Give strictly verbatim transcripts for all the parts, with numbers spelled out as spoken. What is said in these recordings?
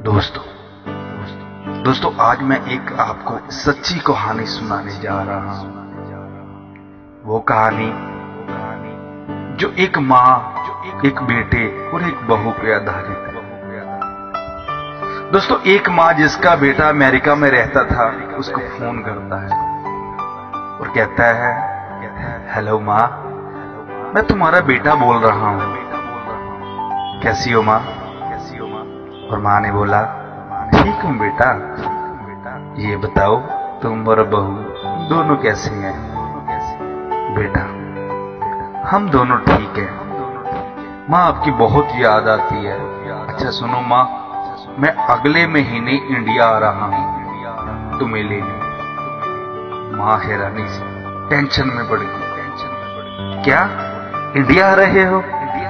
दोस्तों दोस्तों आज मैं एक आपको सच्ची कहानी सुनाने जा रहा हूं। वो कहानी जो एक माँ, एक बेटे और एक बहू पे आधारित है। दोस्तों एक माँ जिसका बेटा अमेरिका में रहता था, उसको फोन करता है और कहता है, हेलो माँ, मैं तुम्हारा बेटा बोल रहा हूँ, कैसी हो माँ? और माँ ने बोला, ठीक हूँ बेटा, ये बताओ तुम और बहू दोनों कैसे हैं? बेटा, हम दोनों ठीक हैं। माँ आपकी बहुत याद आती है। अच्छा सुनो माँ, मैं अगले महीने इंडिया आ रहा हूँ तुम्हें लेने। माँ हैरानी से टेंशन में पड़ गई। क्या इंडिया आ रहे हो?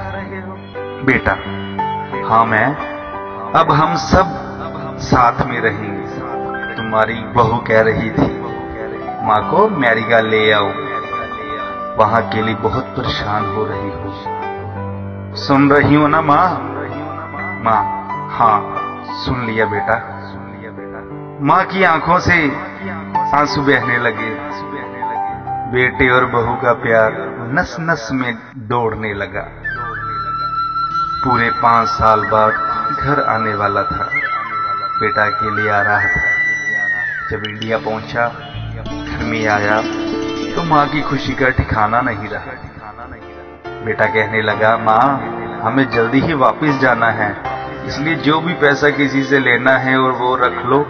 बेटा हाँ, मैं अब हम सब साथ में रहेंगे। तुम्हारी बहू कह रही थी माँ को अमेरिका ले आओ, वहां के लिए बहुत परेशान हो रही हो। सुन रही हो ना माँ? माँ हाँ सुन लिया बेटा। माँ की आंखों से आंसू बहने लगे। बेटे और बहू का प्यार नस नस में दौड़ने लगा। पूरे पांच साल बाद घर आने वाला था, बेटा के लिए आ रहा था। जब इंडिया पहुंचा, घर में आया तो माँ की खुशी का ठिकाना नहीं रहा। बेटा कहने लगा, माँ हमें जल्दी ही वापस जाना है, इसलिए जो भी पैसा किसी से लेना है और वो रख लो,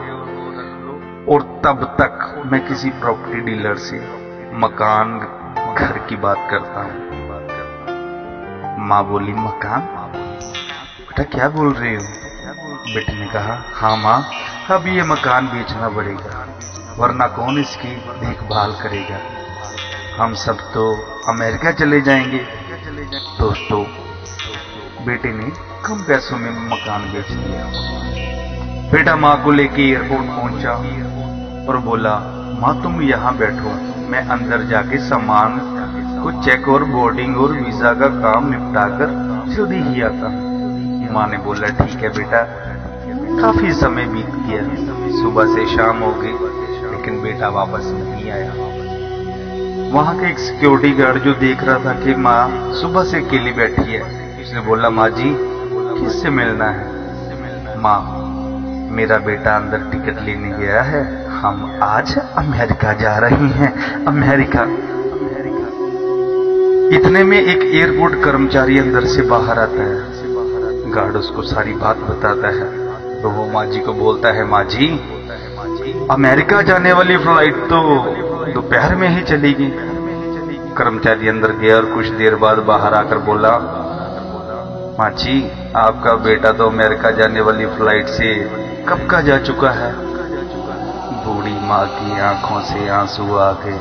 और तब तक मैं किसी प्रॉपर्टी डीलर से मकान घर की बात करता हूँ। माँ बोली, मकान? बेटा क्या बोल रहे हो? बेटे ने कहा, हाँ माँ, अब ये मकान बेचना पड़ेगा, वरना कौन इसकी देखभाल करेगा? हम सब तो अमेरिका चले जाएंगे। दोस्तों बेटे ने कम पैसों में मकान बेच दिया। बेटा माँ को लेके एयरपोर्ट पहुंचा और बोला, माँ तुम यहाँ बैठो, मैं अंदर जाके सामान को चेक और बोर्डिंग और वीजा का काम निपटा कर जल्दी ही आता हूँ। माँ ने बोला, ठीक है बेटा। काफी समय बीत गया, सुबह से शाम हो गई, लेकिन बेटा वापस नहीं आया। वहां का एक सिक्योरिटी गार्ड जो देख रहा था कि माँ सुबह से अकेली बैठी है, उसने बोला, माँ जी किससे मिलना है? माँ मेरा बेटा अंदर टिकट लेने गया है, हम आज अमेरिका जा रही हैं, अमेरिका। इतने में एक एयरपोर्ट कर्मचारी अंदर से बाहर आता है। गार्ड उसको सारी बात बताता है तो वो माँ जी को बोलता है, माँ जी अमेरिका जाने वाली फ्लाइट तो दोपहर में ही चलेगी। कर्मचारी अंदर गया और कुछ देर बाद बाहर आकर बोला, माँ जी आपका बेटा तो अमेरिका जाने वाली फ्लाइट से कब का जा चुका है। बूढ़ी माँ की आंखों से आंसू आ गए।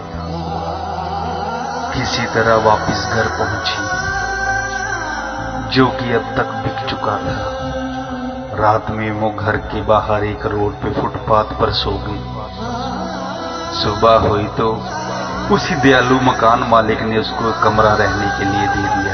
किसी तरह वापस घर पहुंची, जो कि अब तक बिक चुका था। रात में वो घर के बाहर एक रोड पे फुटपाथ पर सो गई। सुबह हुई तो उसी दयालु मकान मालिक ने उसको कमरा रहने के लिए दे दिया।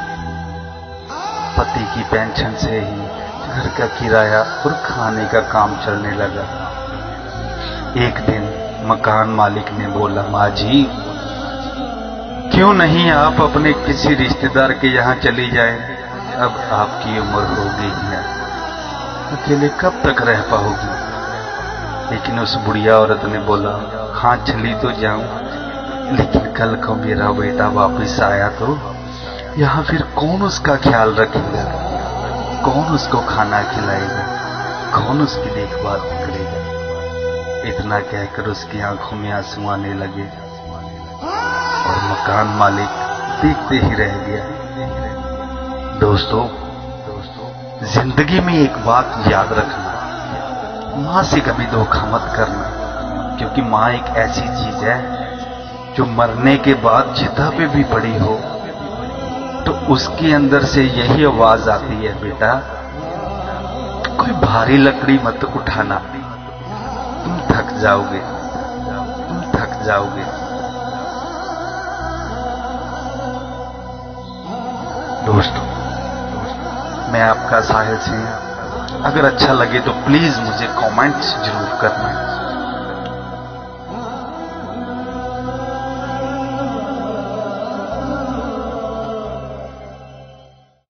पति की पेंशन से ही घर का किराया और खाने का काम चलने लगा। एक दिन मकान मालिक ने बोला, माँ जी क्यों नहीं आप अपने किसी रिश्तेदार के यहाँ चली जाएं? अब आपकी उम्र हो गई है, अकेले कब तक रह पाओगी? लेकिन उस बुढ़िया औरत ने बोला, हाँ चली तो जाऊं, लेकिन कल को मेरा बेटा वापस आया तो यहाँ फिर कौन उसका ख्याल रखेगा? कौन उसको खाना खिलाएगा? कौन उसकी देखभाल करेगा? इतना कहकर उसकी आंखों में आंसू आने लगे और मकान मालिक देखते ही रह गया। दोस्तों जिंदगी में एक बात याद रखना, माँ से कभी धोखा मत करना, क्योंकि माँ एक ऐसी चीज है जो मरने के बाद चिता पे भी पड़ी हो तो उसके अंदर से यही आवाज आती है, बेटा कोई भारी लकड़ी मत उठाना, तुम थक जाओगे, तुम थक जाओगे। दोस्तों मैं आपका साहिल सिंह अगर अच्छा लगे तो प्लीज मुझे कमेंट्स जरूर करना।